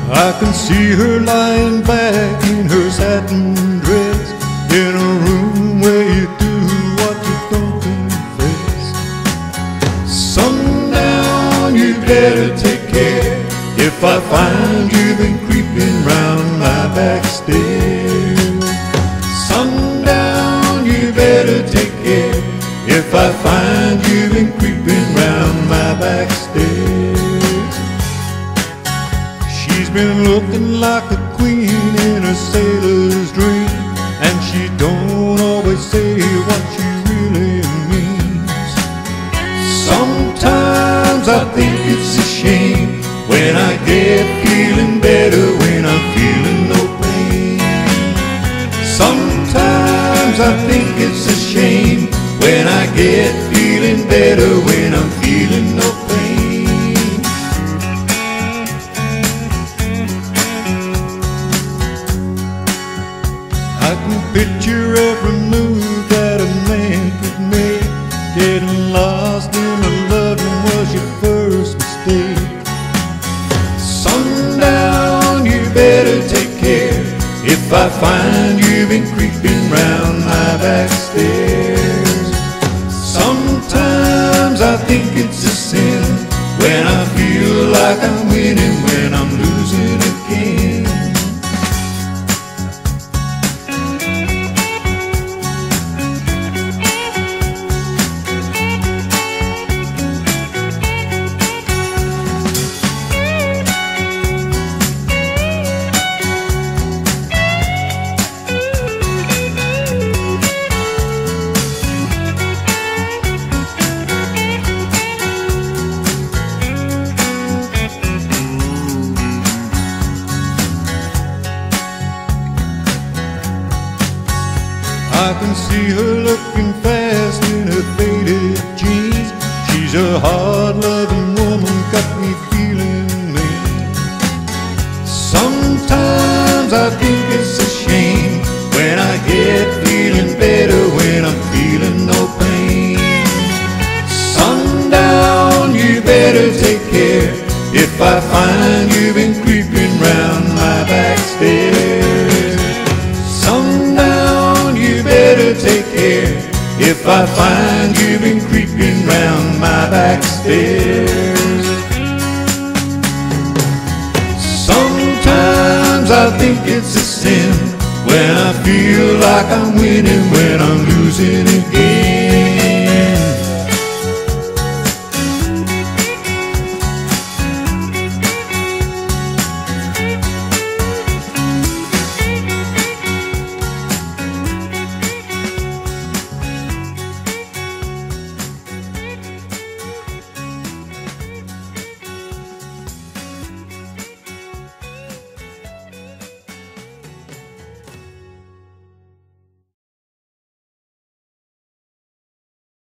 I can see her lying back in her satin dress, in a room where you do what you don't confess. Sundown, you better take care if I find you've been creeping round my back stairs. Sundown, you better take care if I find you've been creeping round my back stairs. She's been looking like a queen in a sailor's dream, and she don't always say what she really means. Sometimes I think it's a shame when I get feeling better, when I'm feeling no pain. Sometimes I think it's a shame when I get feeling better, when I'm feeling no pain. I can picture every move that a man could make. Getting lost in a loving was your first mistake. Sundown, you better take care if I find you've been creeping round my back stairs. Sometimes I think it's a sin when I feel like I'm winning, when I'm losing again. I can see her looking fast in her faded jeans. She's a hard-loving woman, got me feeling mean. Sometimes I think it's a shame when I get feeling better, when I'm feeling no pain. Sundown, you better take care if I find you've been creeping round my back stairs. Sundown, you better take care if I find you've been creeping round my back stairs. Sometimes I think it's a sin when I feel like I'm winning, when